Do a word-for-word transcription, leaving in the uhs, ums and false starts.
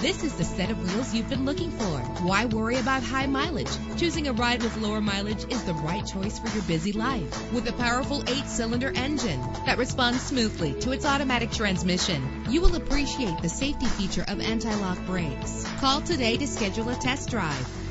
This is the set of wheels you've been looking for. Why worry about high mileage? Choosing a ride with lower mileage is the right choice for your busy life. With a powerful eight-cylinder engine that responds smoothly to its automatic transmission, you will appreciate the safety feature of anti-lock brakes. Call today to schedule a test drive.